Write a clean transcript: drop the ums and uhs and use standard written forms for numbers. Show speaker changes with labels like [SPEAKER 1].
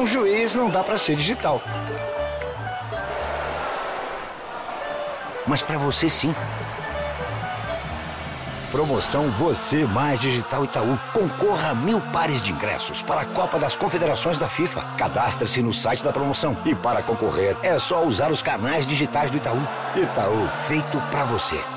[SPEAKER 1] um juiz não dá pra ser digital. Mas pra você sim. Promoção Você Mais Digital Itaú. Concorra a 1000 pares de ingressos para a Copa das Confederações da FIFA. Cadastre-se no site da promoção. E para concorrer, é só usar os canais digitais do Itaú. Itaú, feito pra você.